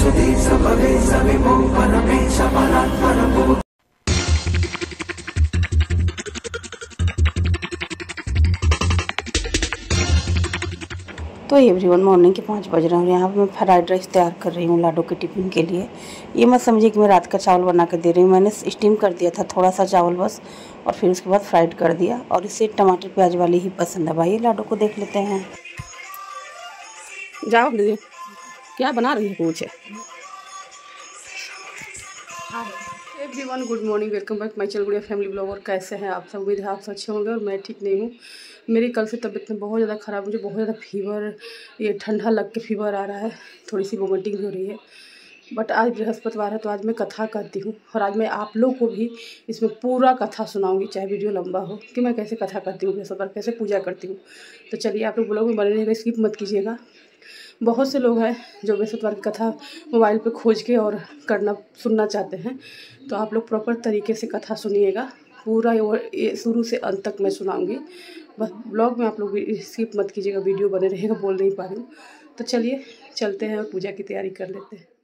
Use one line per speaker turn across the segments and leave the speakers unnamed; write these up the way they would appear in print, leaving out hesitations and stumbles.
तो everyone morning के 5 बज रहे हैं। यहाँ पे मैं फ्राइड राइस तैयार कर रही हूँ लाडो के टिफ़िन के लिए। ये मत समझिए कि मैं रात का चावल बना के दे रही हूँ। मैंने स्टीम कर दिया था थोड़ा सा चावल बस, और फिर उसके बाद फ्राइड कर दिया। और इसे टमाटर प्याज वाली ही पसंद है। भाई लाडो को देख लेते हैं।
जाओ दीदी, क्या बना रही है कुछ? Everyone good morning, welcome back my channel Gudiya family blog. और कैसे हैं आप सब? उम्मीद है आप सब अच्छे होंगे। और मैं ठीक नहीं हूँ। मेरी कल से तबीयत में बहुत ज़्यादा ख़राब, मुझे बहुत ज़्यादा फीवर, ये ठंडा लग के फीवर आ रहा है, थोड़ी सी वोमिटिंग हो रही है। बट आज बृहस्पतिवार है तो आज मैं कथा करती हूँ, और आज मैं आप लोग को भी इसमें पूरा कथा सुनाऊंगी, चाहे वीडियो लंबा हो, कि मैं कैसे कथा करती हूँ बृहस्पतिवार, कैसे पूजा करती हूँ। तो चलिए आप लोग ब्लॉग में बने रहिएगा, स्किप मत कीजिएगा। बहुत से लोग हैं जो बृहस्पतिवार की कथा मोबाइल पे खोज के और सुनना चाहते हैं, तो आप लोग प्रॉपर तरीके से कथा सुनिएगा। पूरा ये शुरू से अंत तक मैं सुनाऊंगी। बस ब्लॉग में आप लोग स्किप मत कीजिएगा, वीडियो बने रहेगा। बोल नहीं पा रही हूँ, तो चलिए चलते हैं और पूजा की तैयारी कर लेते हैं।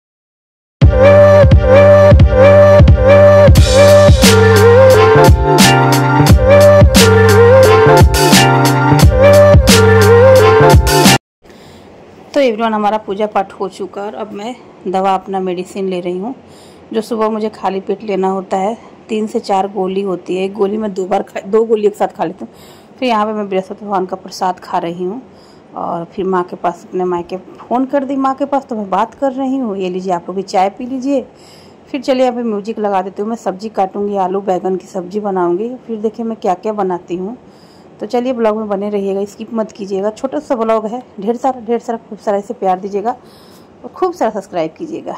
तो एवरीवन हमारा पूजा पाठ हो चुका है। अब मैं दवा अपना मेडिसिन ले रही हूँ, जो सुबह मुझे खाली पेट लेना होता है। 3 से 4 गोली होती है। एक गोली मैं 2 गोली एक साथ खा लेती हूँ। फिर यहाँ पे मैं बृहस्पति भगवान का प्रसाद खा रही हूँ। और फिर माँ के पास, अपने माँ के फ़ोन कर दी माँ के पास, तो मैं बात कर रही हूँ। ये लीजिए आप लोग भी चाय पी लीजिए। फिर चलिए यहाँ पे म्यूजिक लगा देती हूँ। मैं सब्ज़ी काटूँगी, आलू बैगन की सब्ज़ी बनाऊँगी। फिर देखिए मैं क्या क्या बनाती हूँ। तो चलिए ब्लॉग में बने रहिएगा, स्किप मत कीजिएगा। छोटा सा ब्लॉग है, ढेर सारा खूब सारा इसे प्यार दीजिएगा और खूब सारा सब्सक्राइब कीजिएगा।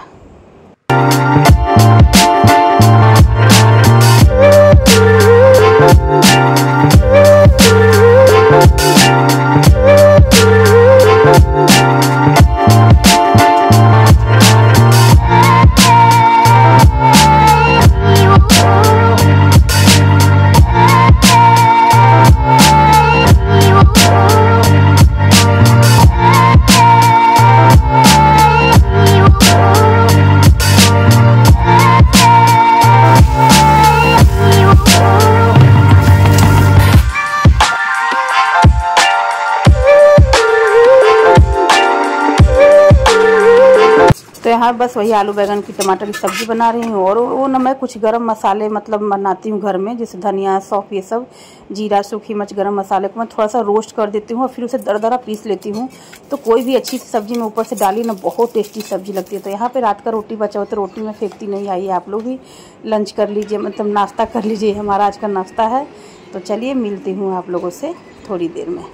तो यहाँ बस वही आलू बैगन की टमाटर की सब्ज़ी बना रही हूँ। और वो ना मैं कुछ गरम मसाले मतलब बनाती हूँ घर में, जैसे धनिया, सौंफ, ये सब, जीरा, सूखी मिर्च, गरम मसाले को मैं थोड़ा सा रोस्ट कर देती हूँ और फिर उसे दरदरा पीस लेती हूँ। तो कोई भी अच्छी सी सब्ज़ी में ऊपर से डाली ना, बहुत टेस्टी सब्ज़ी लगती है। तो यहाँ पर रात का रोटी बचा हो तो रोटी में फेंकती नहीं। आई आप लोग भी लंच कर लीजिए, मतलब नाश्ता कर लीजिए। हमारा आज का नाश्ता है। तो चलिए मिलती हूँ आप लोगों से थोड़ी देर में।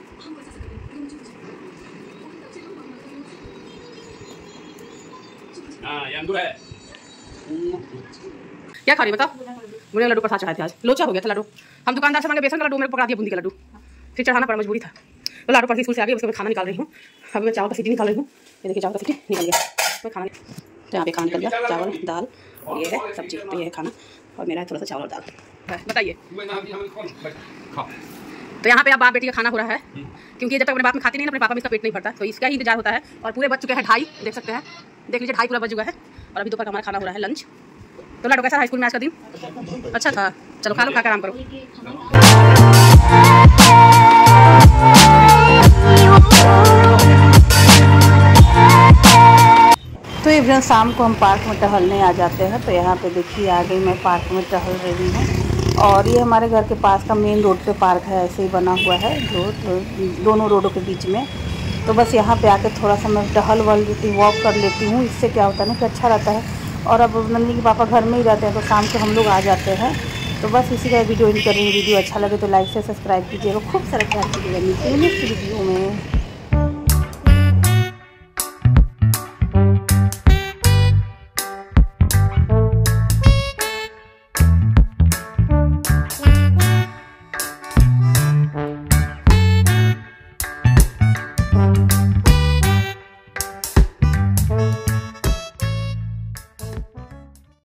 क्या खा रही बताओ? मुझे लड्डू प्रसाद चढ़ाए थे आज, लोचा हो गया था लड्डू। हम दुकानदार से मांगे बेसन का लड्डू, मेरे पकड़ा दिया बूंदी का लड्डू। फिर चढ़ाना पड़ा, मजबूरी था। तो लाडू पर स्कूल से आ गई, उसके बाद खाना निकाल रही हूँ। अभी मैं चावल का सीटी निकाल रही हूँ। ये देखिए चावल का सीटी निकल गया, मैं खाना तो यहाँ पे खाना निकल गया। चावल दाल और ये है सब्जी, तो ये है खाना। और मेरा है थोड़ा सा चावल और दाल। बताइए, तो यहाँ पे अब बाप बेटी का खाना हो रहा है, क्योंकि जब तक अपने बाप में खाती नहीं ना, अपने पापा में इसका पेट नहीं भरता। तो इसका ही इंतजार होता है। और पूरे बज चुके हैं 2:30, देख सकते हैं, देख लीजिए 2:30 पूरा बज चुका है। और अभी दोपहर का हमारा खाना हो रहा है लंच। तो लाडो कैसा है स्कूल में आज का दिन? अच्छा था, चलो खा लो, खा कर आराम करो।
तो इवनिंग शाम को हम पार्क में टहलने आ जाते हैं। तो यहाँ पे देखिए आ गई मैं, पार्क में टहल रही हूँ। और ये हमारे घर के पास का मेन रोड पे पार्क है, ऐसे ही बना हुआ है जो दोनों रोडों के बीच में। तो बस यहाँ पे आके थोड़ा सा मैं टहल लेती हूँ, वॉक कर लेती हूँ। इससे क्या होता है ना कि अच्छा रहता है। और अब नंदी के पापा घर में ही रहते हैं, तो शाम को हम लोग आ जाते हैं। तो बस इसी का वीडियो इन करेंगे। वीडियो अच्छा लगे तो लाइक से सब्सक्राइब कीजिएगा, खूब सारा प्यार कीजिएगा। मिलते हैं नेक्स्ट वीडियो में।